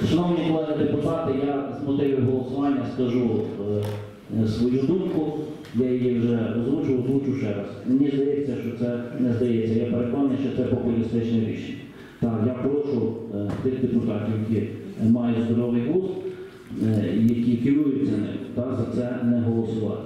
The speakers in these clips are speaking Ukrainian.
Шановні колеги депутати, я з мотивів голосування скажу свою думку, я її вже озвучу ще раз. Мені здається, що це не здається, я переконаний, що це популістичне рішення. Так, я прошу тих депутатів, які мають здоровий глузд, які керуються ним, за це не голосувати.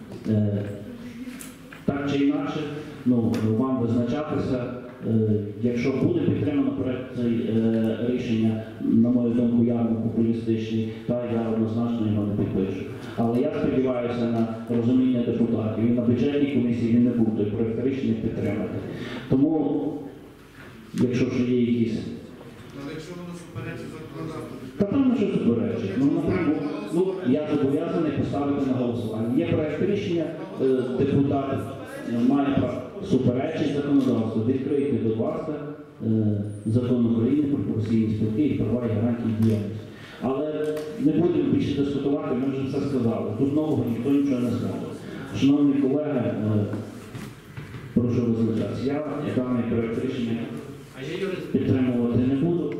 Так чи інакше, вам визначатися, якщо буде підтримано проект рішення, на мою думку, явно популістичний, я однозначно його не підпишу. Але я сподіваюся на розуміння депутатів і на бюджетній комісії він не буде той проект рішення підтримати. Тому, якщо ж є якісь... Але якщо воно суперечить законодавству? Та там не що суперечить. Я зобов'язаний поставити на голосування. Є проект рішення, депутат має суперечить законодавству. Відкрийте, будь ласка, Закон України про професійні спілки і права і гарантії діяльності. Але не будемо більше дискутувати, ми вже все сказали. Тут нового ніхто нічого не сказав. Шановні колеги, прошу визначатися. Я даний проект рішення підтримувати не буду.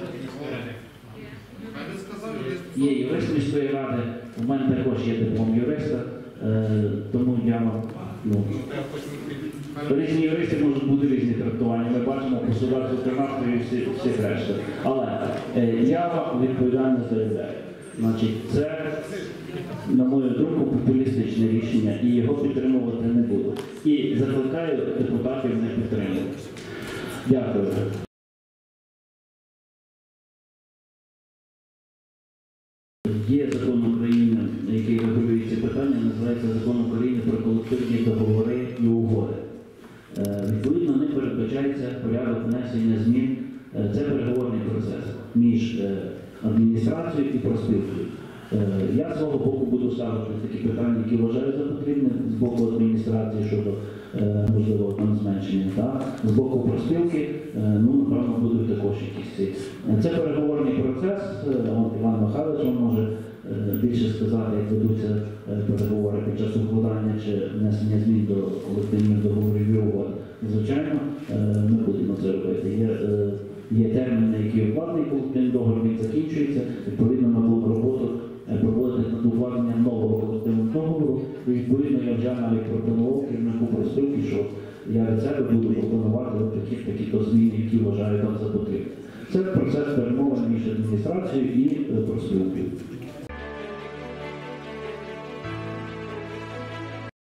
Є юрист міської ради, у мене також є диплом юриста, тому я вам... Різні юристи можуть бути різні трактування, ми бачимо по судах законодавства і всіх решта. Але я вам відповідально заявляю. Це, на мою думку, популістичне рішення і його підтримувати не буду. І закликаю депутатів не підтримувати. Дякую. Є закон України, який регулює ці питання, називається Закон України про колективні договори і угоди. Відповідно, ним передбачається порядок внесення змін. Це переговорний процес між адміністрацією і профспілкою. Я з свого боку буду ставити такі питання, які вважаю за потрібне з боку адміністрації щодо можливого зменшення. З боку профспілки, напевно, будуть також якісь ці. Це переговорний процес. Іван Михайлович вам може більше сказати, як ведуться переговори під час укладання чи внесення змін до колективних договорів і угод. Звичайно, ми будемо це робити. Є терміни, які укладений колективний договір, він закінчується. Відповідно, ми будемо роботу проводити над укладенням нового колективного договору. І відповідно, я вже навіть пропонував керівнику профспілки, що я від себе буду пропонувати такі-то зміни, які вважаю там за потрібне. Це процес перемовин між адміністрацією і профспілкою.